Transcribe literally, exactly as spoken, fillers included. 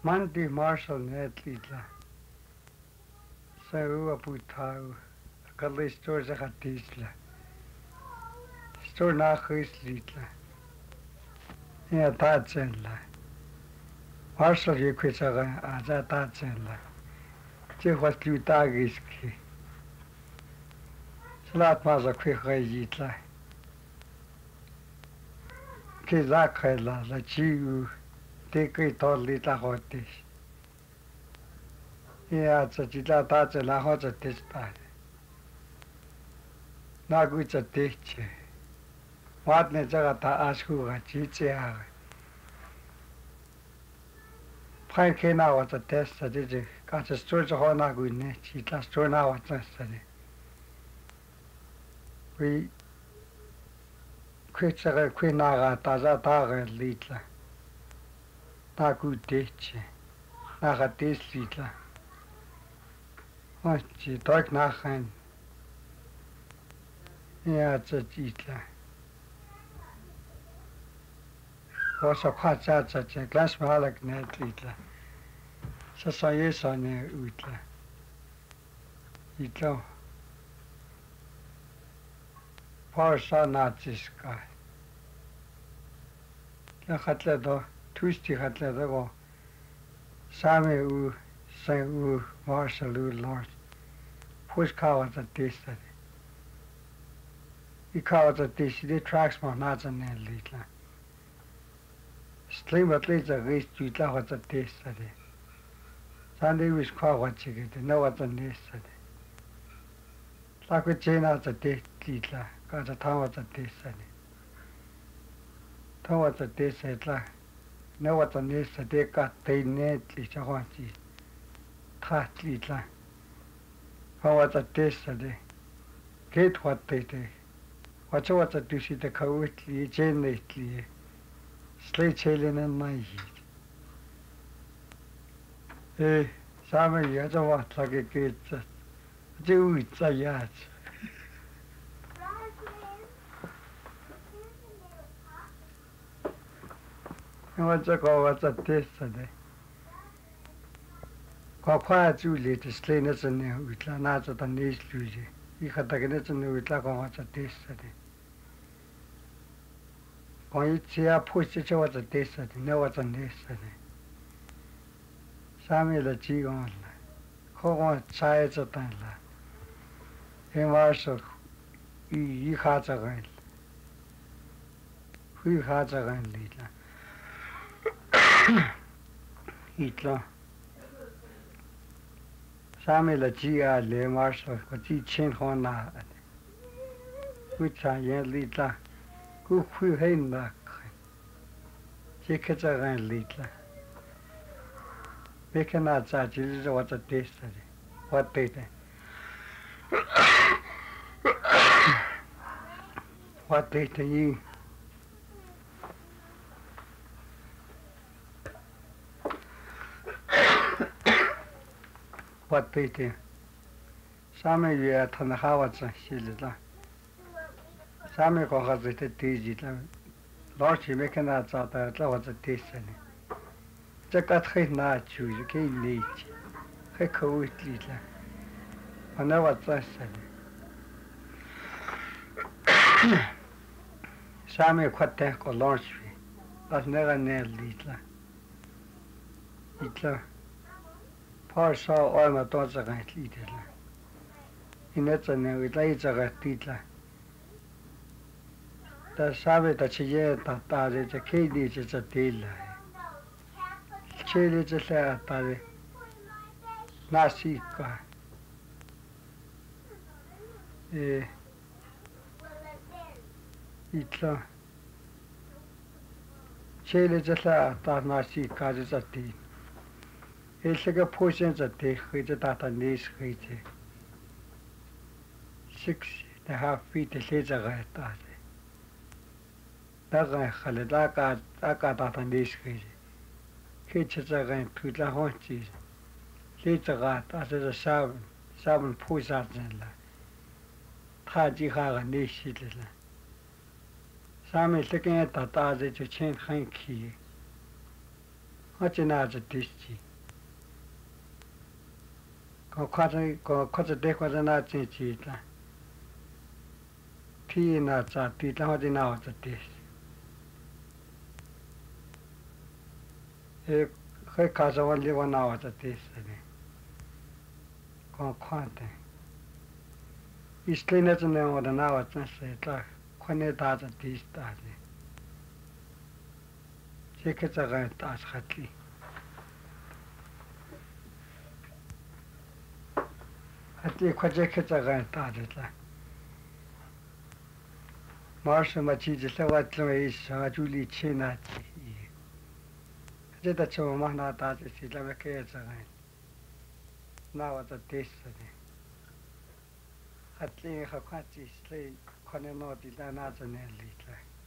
Monday Marshall Netlitla. So a putau, a gully stores a hatisla. Store nach is litla. Yeah, that's in la. Marshall, you quit a that's in la. Just what you tag is key. Slat was a quick rayitla. Kizakela, la chiu, take it all little hotish. Yeah, it's a chita that's a la hot at this time. Not good at teacher. What Nezagata ask who a chicha. Pine came out at a test that did it. Got a storage of honor good net. She last two hours yesterday. We quit a quinaga, Tazataga, little. Not good teacher. Not at this little. What she talk nothing. Yeah, it's a little. Was a quite such a glass malak net little. So so yes on a utla. Itlo. Power son not this guy. La hatledo, twisty hatledo. Sami u, say u, marshal u, lord. Push cow at the taste. He cow at the taste, the tracks more not on a little. Slim at least a race to it at the taste. Sunday was quite watching it, no what on this. Like we chain out the taste, little, got a town at the taste. Town at the taste, no what on this, they got the net, little haunty. Tat little. How at the taste, get what they do. What's what to do, see the cowardly, chain lately. Slay chailing in my heat. Eh, summer, you have what like a kid. Do it, a yacht. What's a go? What's a taste today? Quite too late to slay us in the Utlanats at the knees, Lucy. You had taken it in the Utlagon, what's a taste today. When you see a push it was a taste, no what's on this. Sammy the Chigon, who wants sides of Tanla. He marshal, he has a gun. Who has a gun, little? Hitler. Sammy the Chia, the marshal, but he changed on that. Which I yet little. Who who heen back? She gets a gun little. We cannot judge this is what a taste. What they think. What they think you. What they think. Some of you are on the Howard's she little. Sammy has a taste. Lord, she making that out that was a taste. The cat had not choose, you can't lead. He could little. I know what's that. Sammy quite take a launch fee. That's never nail little. Little. Poor saw all my thoughts against little. In that's a name, it lays a little. The Sabbath that she yet that is a kid is a deal. Chill is a letter. Nasika. Eh, itla. Chill is a letter. Nasika is a deal. It's like a portion that they read that a nice read. Six and a half feet is a right. Daga Khaled, I got I got that on this case. Kitchens are going to the haunches. Later got as a seven, seven push out in la. Taji Hagan, this shit. Some is looking at that as a chain hanky. 我只拿着电视，我看着我看着电话在那进去了，天那咋地了？我只拿着电视，诶，还看着我里我拿着电视呢，我看的，一时那阵呢，我的拿我真是了，看那打着电视打的，这个这个打着的。Hati kwaje keta gan ta de la. Mars ma chi de la wat lo is sa juli chena chi. Je da cho ma na ta de si la ke ta gan. Na wa ta tes de. Hati kha kwa chi slei khone no di la na ta ne li la.